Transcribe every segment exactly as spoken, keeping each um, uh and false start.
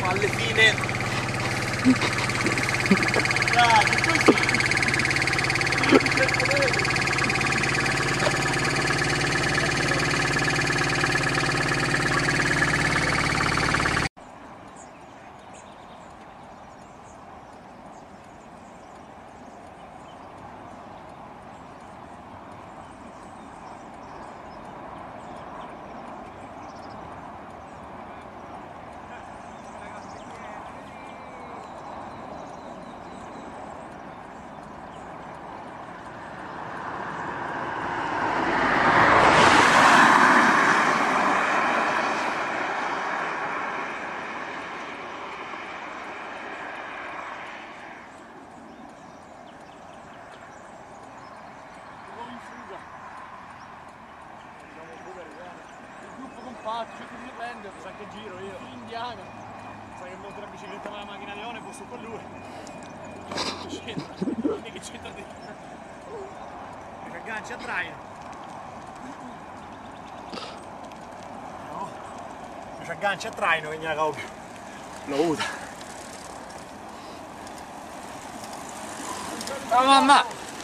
alle fine dai, così c'è chi mi prende, sa che giro io, indiano, sa che monto la bicicletta con la macchina leone, posso con lui. Che c'entra? Che c'entra dentro? Che aggancia a traino. No, che aggancia a traino che ne ha copia. Lo usa. Ciao mamma!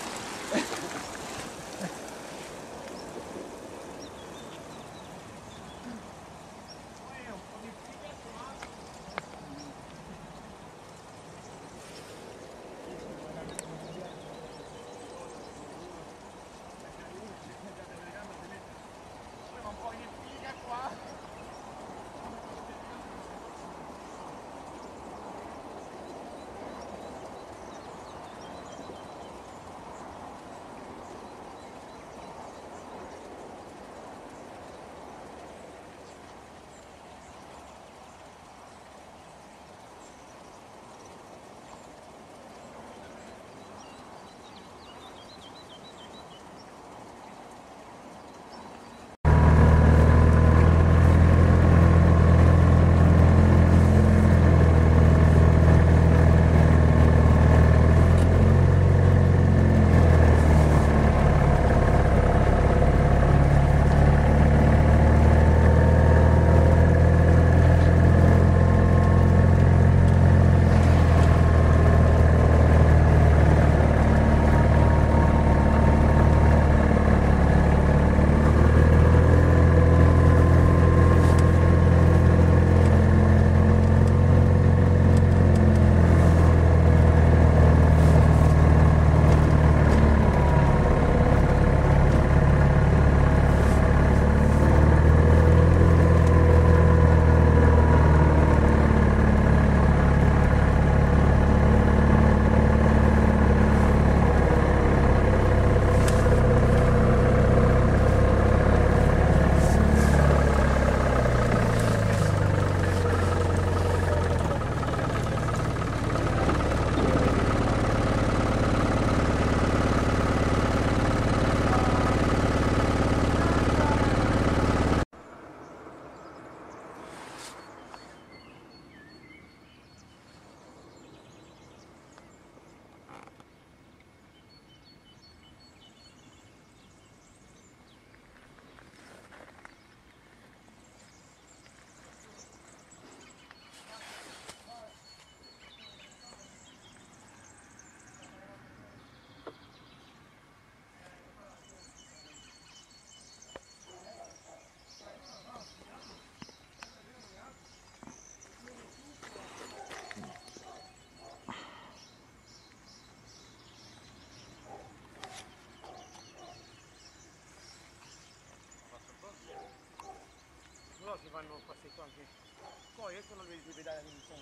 Si fanno un passetto anche poi ecco non vedi i pedali di sono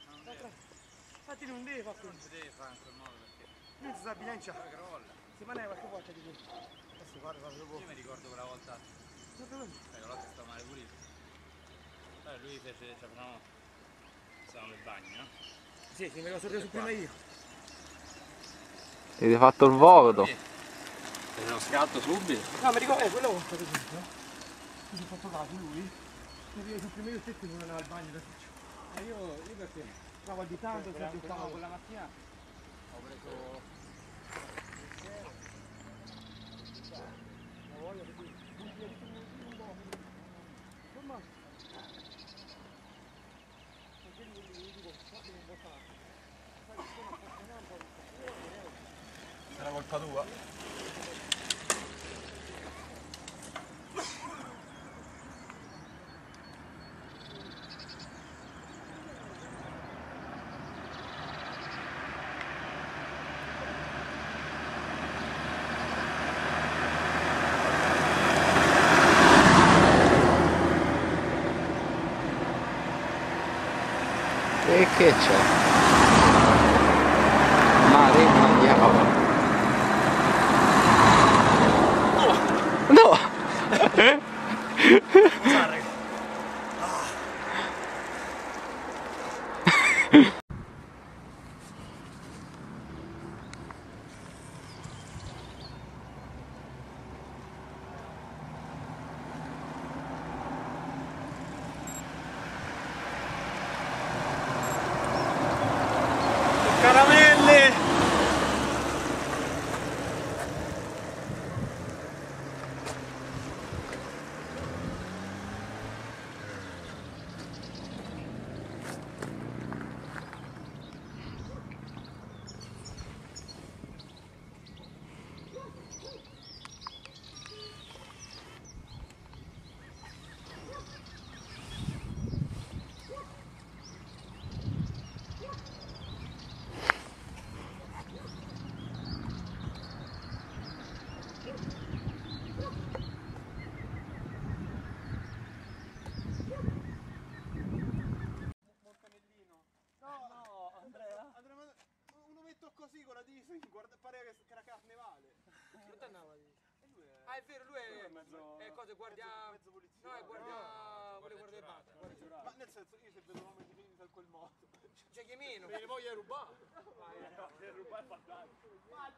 infatti non deve fare non si deve fare in quel modo perché non si sa bilancia si maneva qualche volta di questo adesso guarda proprio poco io mi ricordo quella volta eh, quella volta stava male pulito allora lui fece cioè no stavamo nel bagno no? Sì, sì, me lo sono preso prima io ti hai fatto il voto fece uno scatto subito no mi ricordo eh quella volta per esempio mi sono fatto caso lui mi sono prima io stesso non andavo al bagno da faccio e io, io perché stavo di tanto e sempre stavo quella mattina ho preso la voglia di insomma colpa tua. E che c'è? Mare mangiava. No! Caramelle! Così con la Disney, guarda, pare che, che la carnevale. Non ti andava di. Ah, è vero, lui è. Mezzo, è cosa, guardia. Mezzo, mezzo polizia. No, è guardia. Vuole guardare il bar. Ma nel senso, io se vedo un uomo di fini in quel modo. Cioè che meno. Me ne voglio rubare. Vai, no, se rubare fa tanto.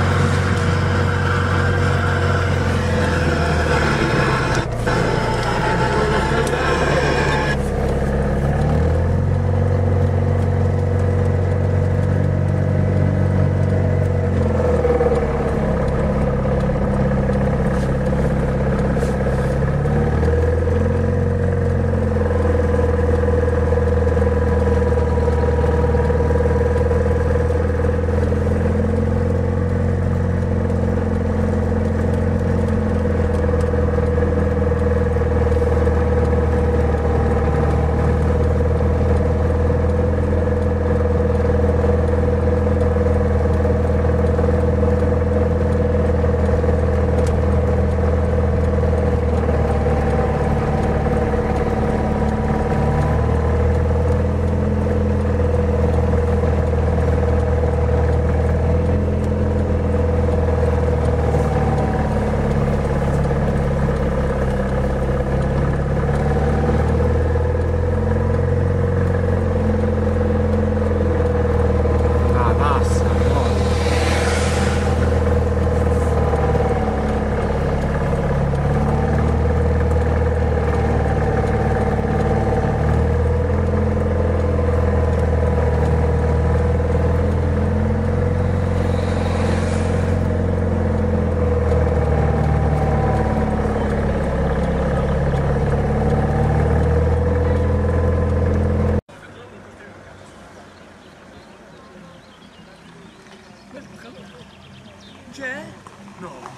C'è? No.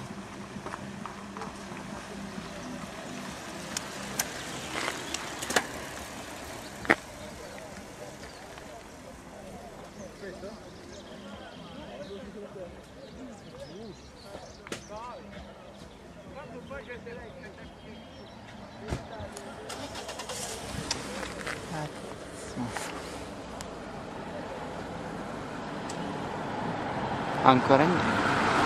Ancora niente.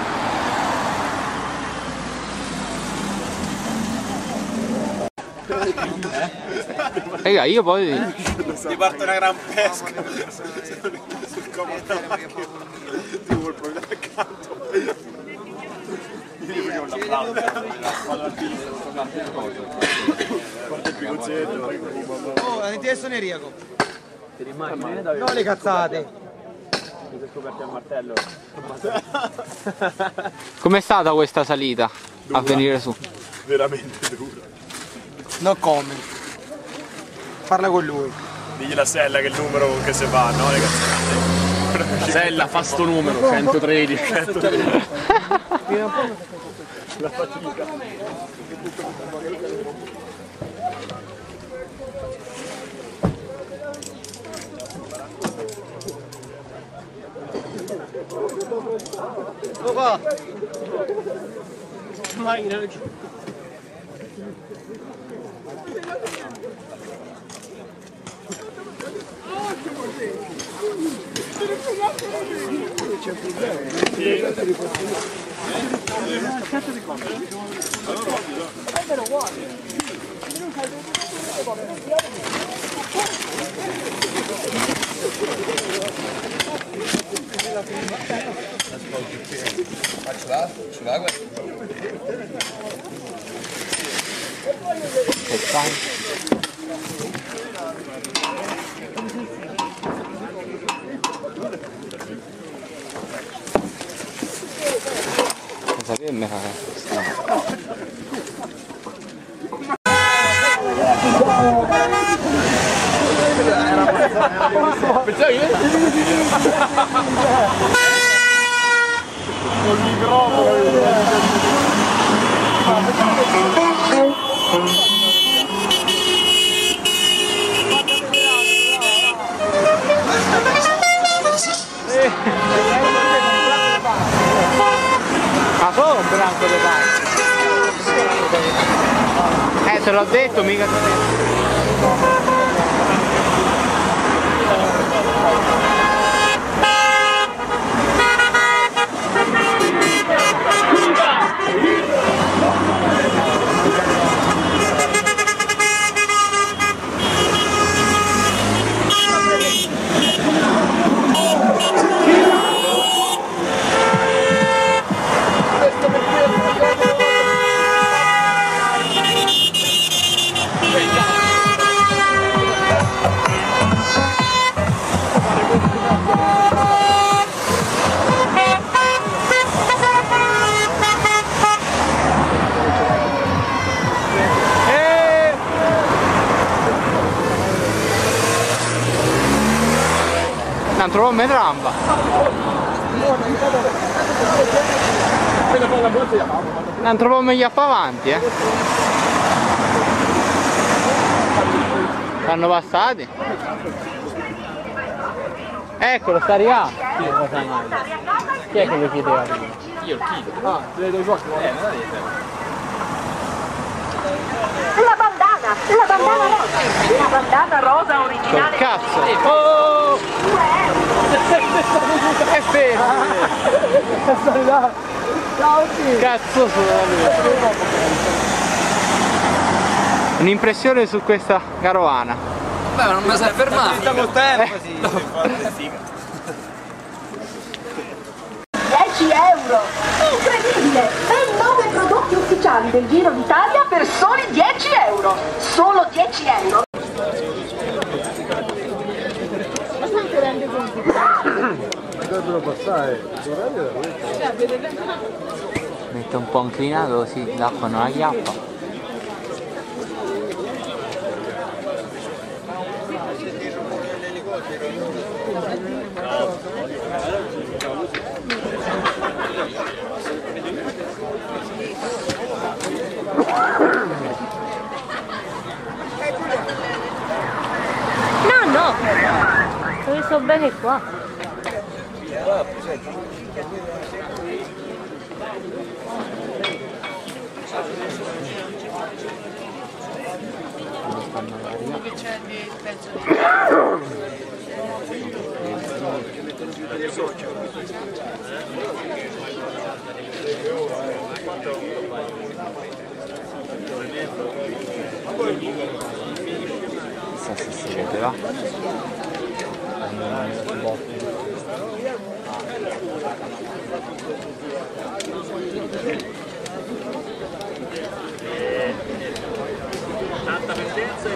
Raga, io poi ti parte una gran pesca sul comodo ti vuol proprio accanto. Io gli faccio un applauso, vado al piso, guarda il picocetto. Oh, adesso ne riego. No, le cazzate. Mi sei scoperti al martello. com'è stata questa salita a venire su? Veramente dura. No comment. Parla con lui. Digli la sella che è il numero con che se va, no? Le cazzate. Sella, fa sto numero, centotredici. centotredici. La fatica. Papà! Vai, non c'è. C'è un problema. Cazzo di cosa? Allora uguale. Faccio là, ci va questo. Che fai? Cosa che me fa questa? Pensavi che? Col microfono. Ma solo un branco di pane. Eh, te l'ho detto, mica te l'ho detto. Non trovo me tramba. Non trovo me gli appa avanti, eh. Stanno passati. Eccolo, sta arrivando. Chi è che lo chiedeva? Io il chilo. Ah, le do i posti. Eh, non è La bandana, la bandana rosa, la bandana rosa originale. Col cazzo! Oh! È fermo! Ciao, Cazzo sono un'impressione su questa carovana. Beh, ma non mi sei fermato. Stiamo tempo così. dieci euro! Incredibile! Ben nove prodotti ufficiali del Giro d'Italia per soli dieci euro! Solo dieci euro! Dovrebbero passare. Mette un po' inclinato così l'acqua non la chiappa. No, no, io sto bene qua. Che c'è di pezzo di... Chissà se si vede, va? tanta pendenza e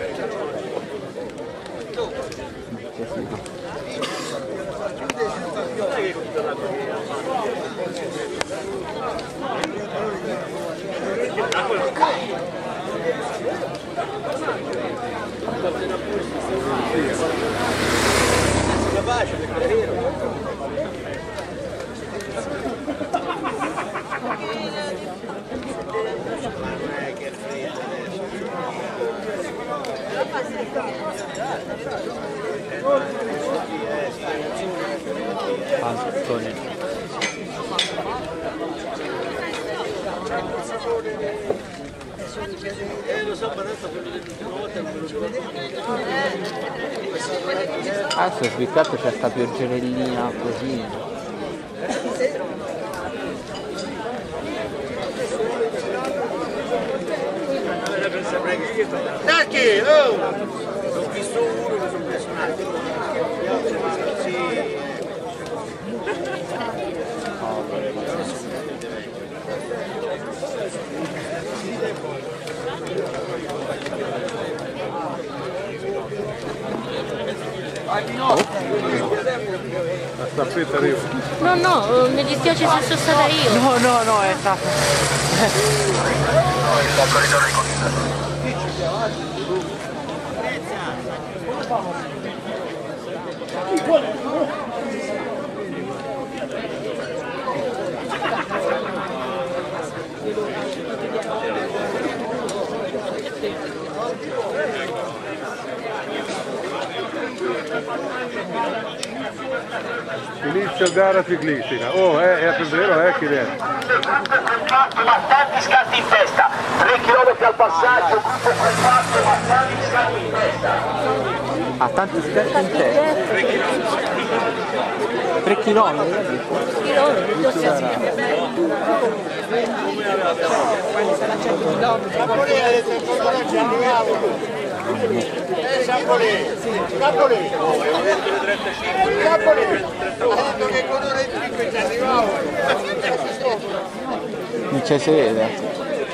Adesso spiccato c'è sta pioggerellina così. Perché? Oh! Ho visto uno, mi sono preso un altro. La staffetta arriva. No, no, mi dispiace se sono stata io. No, no, no, è stata. Inizio gara ciclistica. Oh, eh, è vero, eh, chi è? Ma tanti scatti in testa, tre chilometri al passaggio, ma tanti scatti in testa. Ha tanti scatti in testa. tre chilometri? Sciampoli! Sciampoli! Sciampoli! Ha detto che con ora e cinque ci arrivavo! Non c'è sede.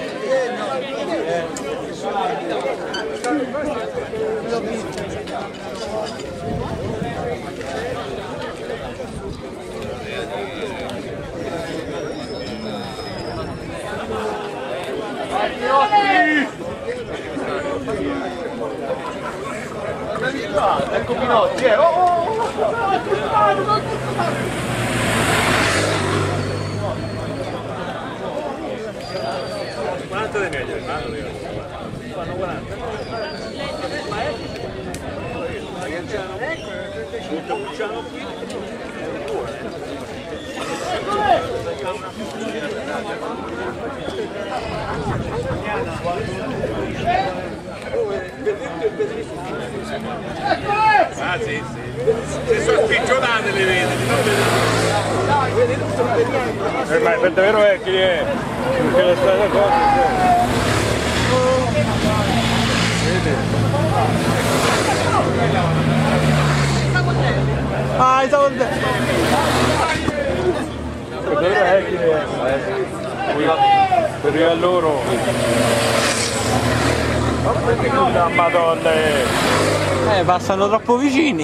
Ecco Pinotti, eh! Oh! quaranta di media, fanno quaranta. Ah sì, sì. Si sono spiccionate le vedi, eh, ma per davvero è chi è? Perché le strade cose. Ah, stavo te. Per davvero è chi è? Per a loro. La Madonna. Eh, passano troppo vicini.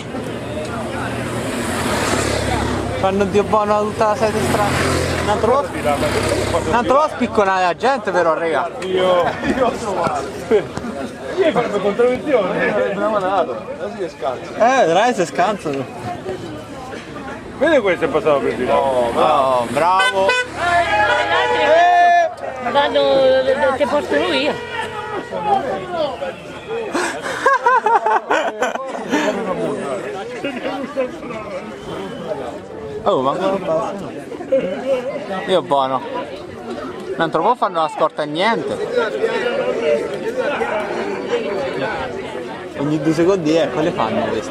Fanno Dio buono tutta la sede strada. Non trovo, non trovo spicconare la gente però, raga. Io... Io ho trovato. Io farò contravvenzione. Abbiamo dato. Così è scanso. Eh, dai, si scansano. Vedi questo è passato per di là. Oh, bravo. bravo. Eh, vado, ti portano via. Oh, ma io buono. Non trovo fanno la scorta a niente. Ogni due secondi eh, quelle fanno questi.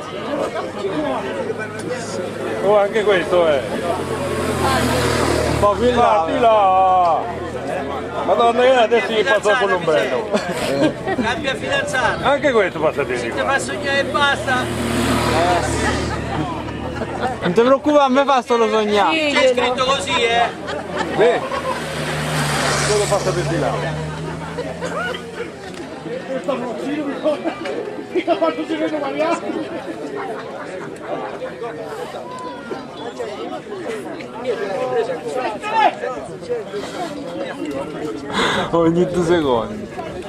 Oh, anche questo è. Un po' più là. Più là. Madonna, io adesso gli passo con l'ombrello. Cambia fidanzata! Anche questo passa di Ti qua. fa sognare e basta! Non ti preoccupare, a me fa solo sognare. C'è scritto così, eh! Beh, solo passa per di là. Quanto si vede Mariano? Ogni due secondi.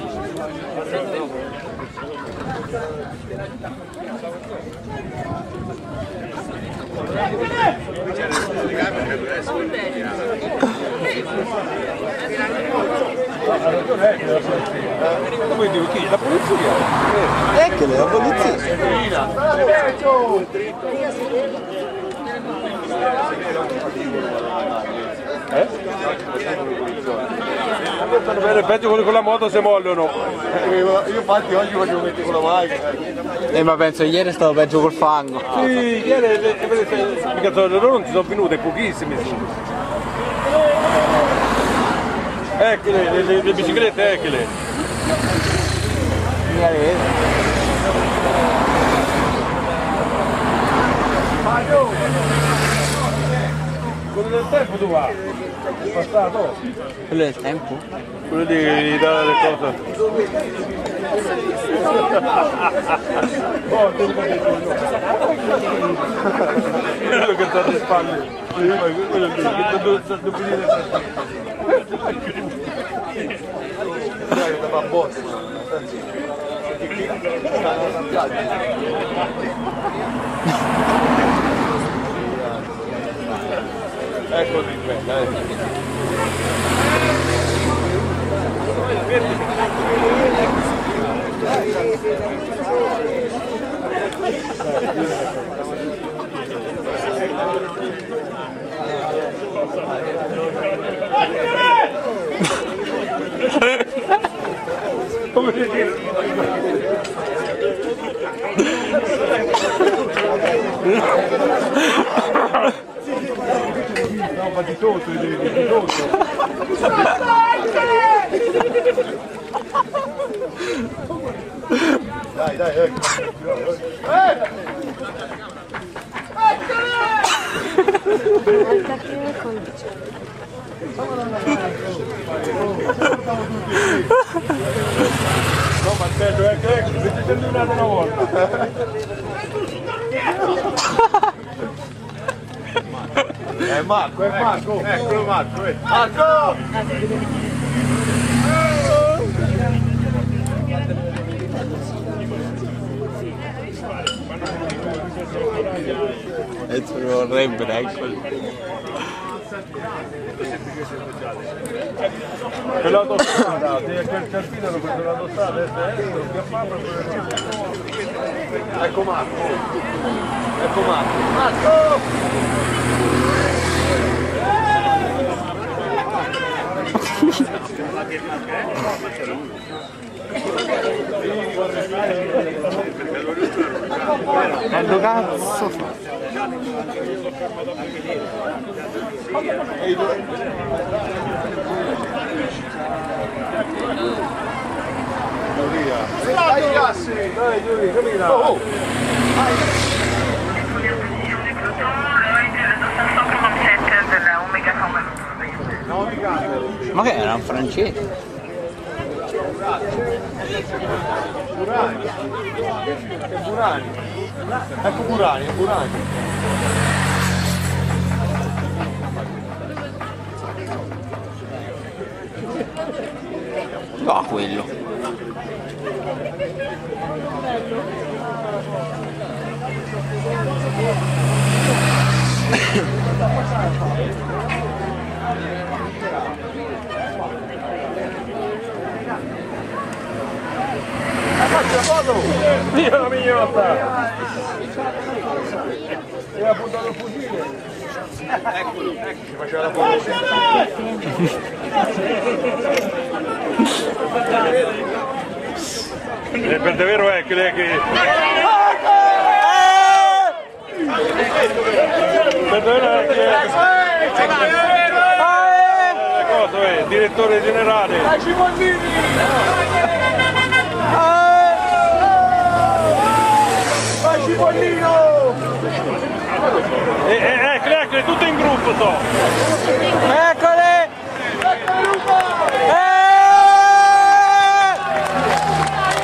Come dico chi? La polizia? Ecco, la polizia. Eh? Stanno bene, peggio quelli con la moto se mollono. Io infatti oggi voglio mettere con la macchina. Eh, ma penso ieri stavo peggio col fango. Sì, ieri mica loro non ci sono venute, pochissime sono. Eccole, le, le, le biciclette, eccole. Mi la vedo. Quello del tempo tu va? È passato? Quello del tempo? Quello di, di dare le cose. Oh, quello che sta alle spalle. Quello lì, che devo finire. Dai, che va a botte. Ecco di quella, eh. Come dire? No, ma di tutto, di tutto. Dai, dai, ecco. No, ma bello, ecco, ecco, avete terminato una volta. È Marco, è Marco! Eccolo Marco! Eh. Marco! E ci vorrebbero, eccoli. C'è l'autostrada, c'è il cartino, hanno preso l'autostrada, adesso più a papà, ecco Marco! Ecco Marco! Marco! Quando cazzo fa? Dai ragazzi! Dai Giulia, cammina! Oh! Ma che era un francese? Burani! È Burani! Ecco Burani, è Burani! No, quello. Faccia la foto! Dio la mignotta! E ha puntato il fucile! Eccolo, ecco, ci faceva la foto! E per davvero è che lei che... Per davvero è che... Cosa è? Direttore generale! Cipollino! E, e, eccole, eccole, tutte in gruppo so! Eccole! Eccole Luca! Eh!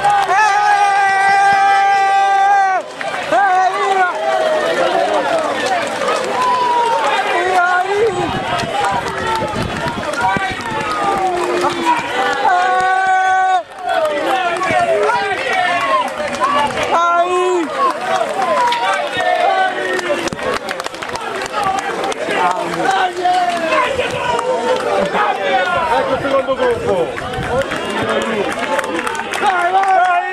troppo! Vai, vai!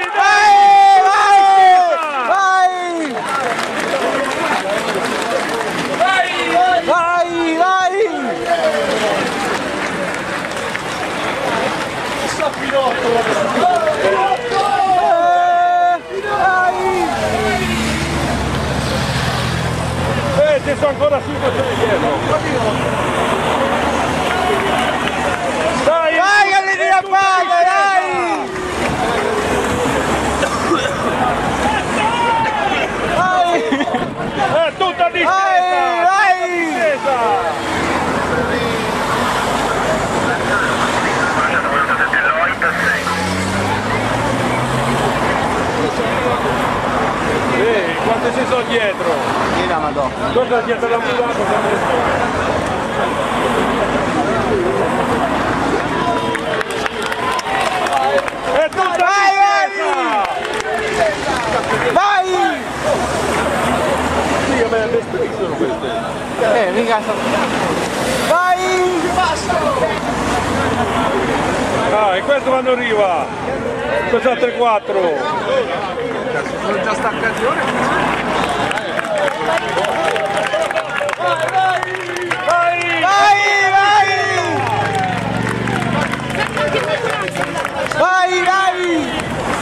Vai! Vai! Vai! Chissà Pinotto! Eh, ci sono ancora cinque dietro! Dai! Vai che li riappaga, dai! Vai! È tutta distesa! Vai, vai! Distesa! Ehi, quante ci sono dietro? Chi la madonna? Guarda dietro la Milano che ha messo. È tutta distesa! Vai! Sì, ma le strisce sono queste. Eh, mica sto... Vai! Ah, e questo vanno in riva! Questo è tre quattro! Sono già staccati ora. Vai! Vai, vai! Vai, vai!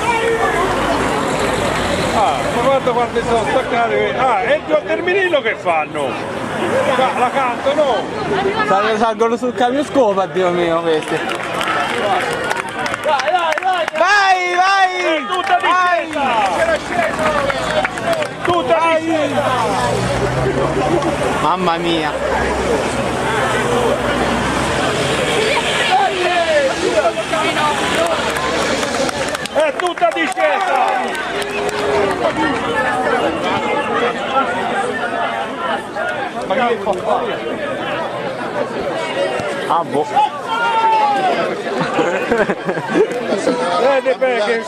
Ah, ma guarda quante sono staccate! Ah, e il terminillo che fanno? La, la cantano! Salgono, salgono sul camion scopa, Dio mio, questi! Vai, vai! È tutta distesa! Tutta distesa! Mamma mia! È tutta discesa! Ma che fa fare? Ah, boh! Vedi perché?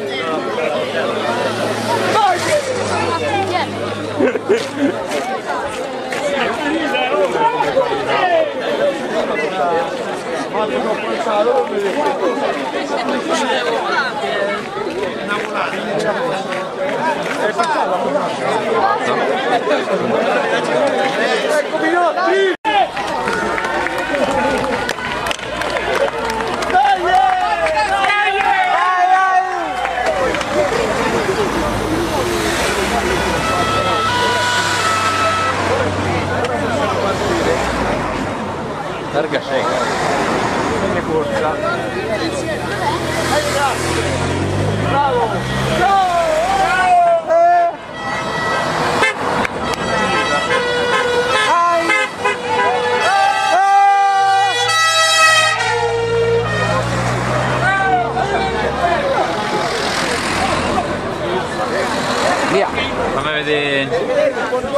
Ecco Pinotti! Larga cieca. Viene corsa. Bravo! Via! Fammi vedere.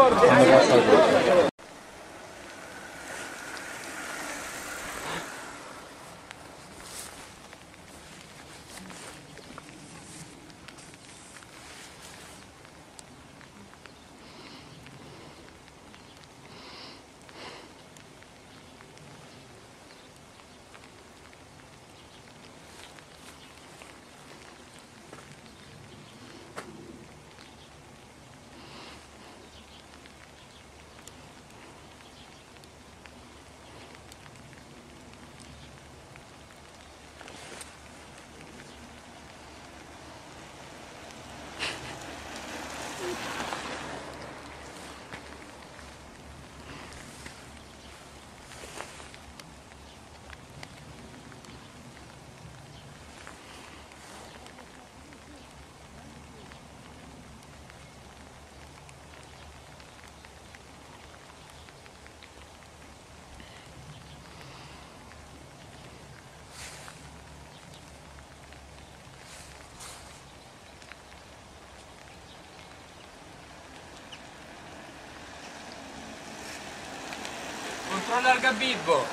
Controlla il gabibbo!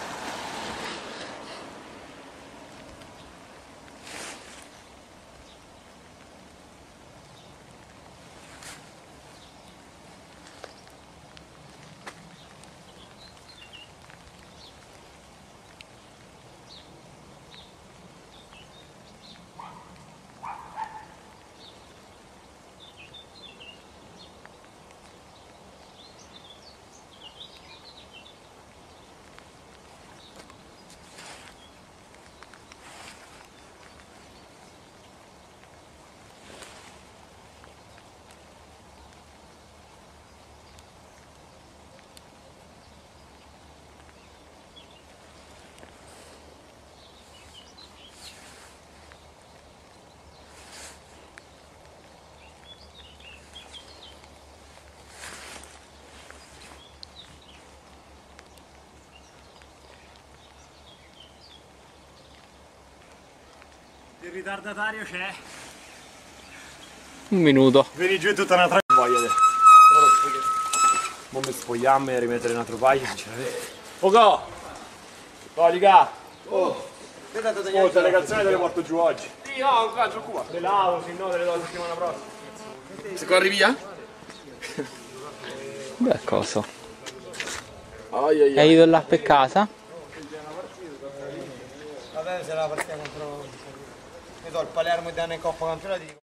Il ritardatario c'è. Un minuto. Vieni giù e tutta una tra... Voglia te. Mo mi spogliamo e rimettere un altro paio, sinceramente. Poco! No, liga! Oh! Oh, le calzone te le porto giù oggi. Sì, no, qua, giù qua. Le lavo, se no te le do la settimana prossima. Se corri via? Beh, cosa? Ai ai ai. Hai ido là per casa? Vabbè, se la partita contro... Ne so, il Palermo e Danne Coppa campionati.